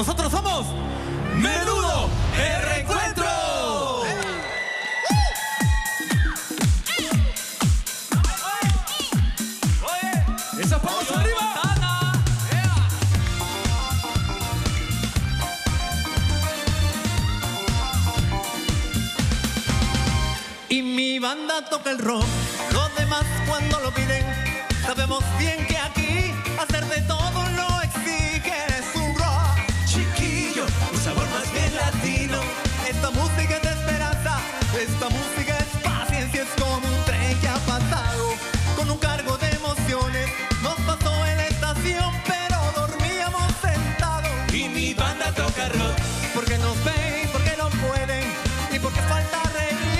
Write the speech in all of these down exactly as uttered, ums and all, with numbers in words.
Nosotros somos Menudo el Reencuentro. Oye, esas palmas arriba. Y mi banda toca el rock, los demás cuando lo piden, sabemos bien que aquí hacer de todo lo exige. Es un rock chiquillo, un sabor más bien latino. Esta música es de esperanza, esta música es paciencia, es como un tren que ha pasado con un cargo de emociones. Nos pasó en la estación, pero dormíamos sentados. Y mi banda toca rock, porque nos ven, porque no pueden, y porque falta reír.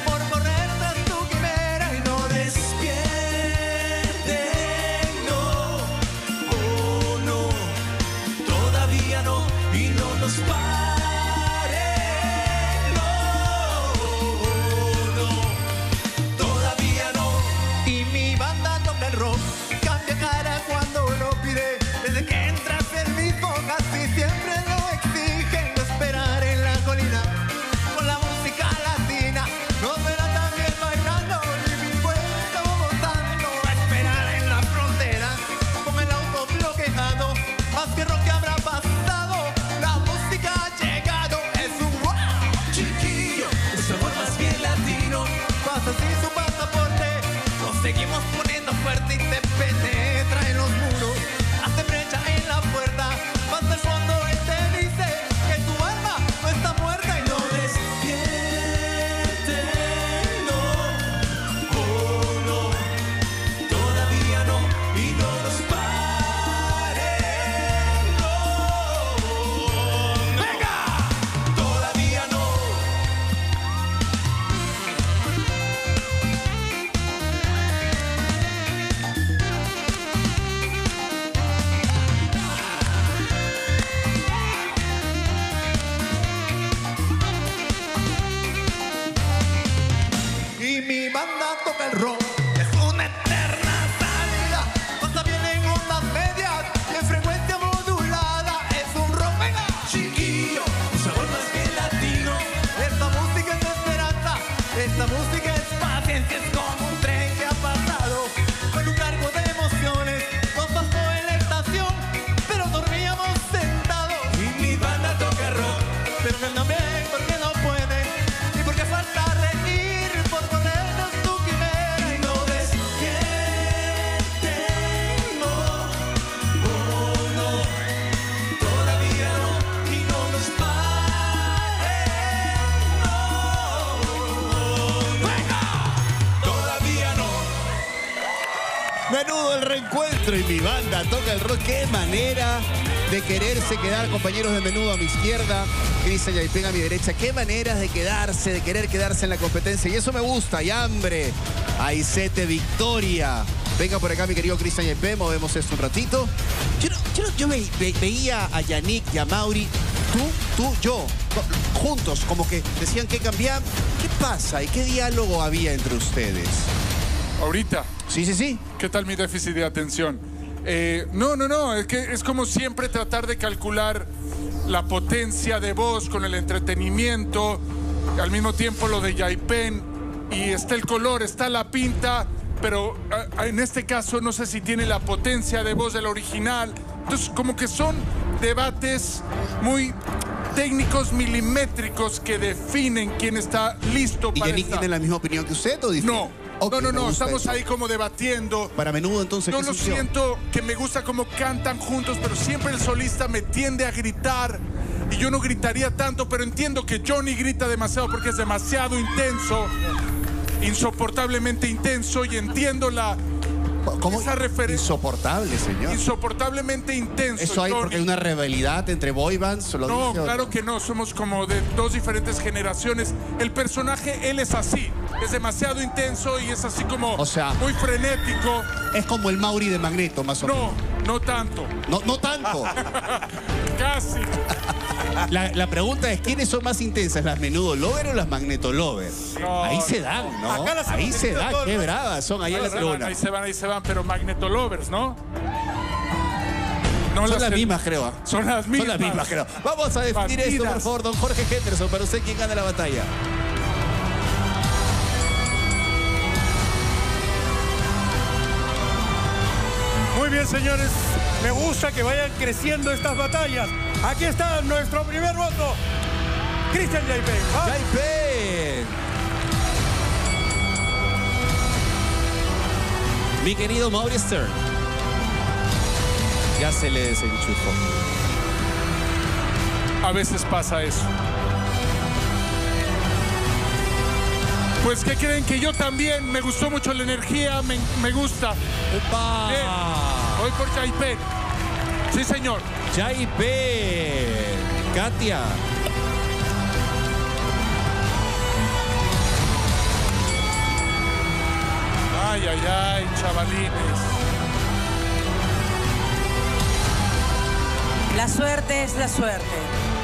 Seguimos poniendo fuerte y te penetra en los muros, hace brecha en la puerta, más del fondo él te dice que tu alma no está muerta. Y no despierte, no, oh no, todavía no, y no nos pare, no, no, venga, todavía no. Y mi banda toca el rock, es una eterna salida. Pasa bien en ondas medias y en frecuencia modulada. Es un rock, venga, chiquillo, un sabor más bien latino. Esta música es de esperanza, esta música es paciencia, es como un tren que ha pasado con un cargo de emociones. Nos pasó en la estación, pero dormíamos sentados. Y mi banda toca rock, pero que no ven porque no pueden y porque falta reír. Menudo el Reencuentro y mi banda toca el rock. Qué manera de quererse quedar, compañeros de Menudo a mi izquierda, Cristian Yaipen a mi derecha. Qué maneras de quedarse, de querer quedarse en la competencia. Y eso me gusta. Y hambre, Aicete, victoria. Venga por acá, mi querido Cristian Yaipen, movemos esto un ratito. Yo, no, yo, no, yo ve, ve, veía a Yannick y a Mauri, tú, tú, yo, juntos, como que decían que cambiar. ¿Qué pasa y qué diálogo había entre ustedes? Ahorita. Sí, sí, sí. ¿Qué tal mi déficit de atención? Eh, no, no, no, es que es como siempre tratar de calcular la potencia de voz con el entretenimiento, al mismo tiempo lo de Yaipen, y está el color, está la pinta, pero a, en este caso no sé si tiene la potencia de voz del original. Entonces como que son debates muy técnicos, milimétricos, que definen quién está listo ¿Y para Yannick esta... tiene la misma opinión que usted o diferente? No. Okay, no, no, no, estamos eso. ahí como debatiendo. Para Menudo, entonces, Yo ¿qué lo sintió? siento, que me gusta cómo cantan juntos, pero siempre el solista me tiende a gritar. Y yo no gritaría tanto, pero entiendo que Johnny grita demasiado porque es demasiado intenso, insoportablemente intenso, y entiendo la... ¿Cómo? Esa referencia. Insoportable, señor. Insoportablemente intenso. ¿Eso hay Johnny. porque hay una rivalidad entre boy bands? ¿Lo No, dice, claro no? que no, somos como de dos diferentes generaciones. El personaje, él es así, es demasiado intenso y es así como O sea, muy frenético. Es como el Mauri de Magneto, más o menos. No, no tanto. No, no tanto. Casi. La, la pregunta es, ¿quiénes son más intensas, las Menudo Lover o las Magneto Lover? No, ahí se dan, ¿no? acá las Ahí hemos se tenido dan, todos, qué ¿no? bravas son ahí Ahí en la se van, tribuna. ahí se van, ahí se van, pero Magneto Lovers, ¿no? No Son las las que- mismas, creo. Son las mismas. Son las mismas, creo. Vamos a definir esto, por Bandidas. favor, don Jorge Henderson, para usted quién gana la batalla. Muy bien, señores. Me gusta que vayan creciendo estas batallas. Aquí está nuestro primer voto. Cristian Yaipen. ¿Ah? Yaipen. Mi querido Mauri Stern. Ya se le desenchufó. A veces pasa eso. Pues, ¿qué creen? Que yo también me gustó mucho la energía, me, me gusta. ¡Opa! Bien. Voy por Yaipen. Sí, señor. Yaipen. Katia. Ay, ay, ay, chavalines. La suerte es la suerte.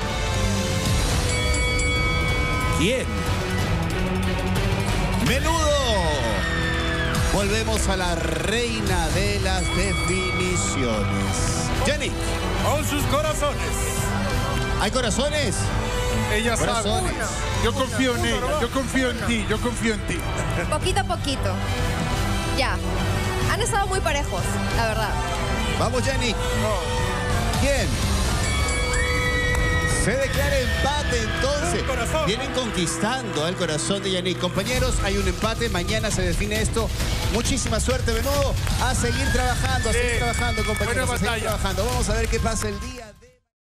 ¿Quién? Menudo. Volvemos a la reina de las definiciones. Jenny, Con sus corazones. ¿hay corazones? Ella sabe. Corazones. Yo confío en ella, yo confío en ti, yo confío en ti. Poquito a poquito. Ya. Han estado muy parejos, la verdad. Vamos, Jenny. ¿Quién? Se declara empate entonces. Un corazón. Vienen conquistando el corazón de Yannick. Compañeros, hay un empate. Mañana se define esto. Muchísima suerte, Menudo. A seguir trabajando, a seguir Sí. trabajando, compañeros. Buena A seguir batalla. trabajando. Vamos a ver qué pasa el día.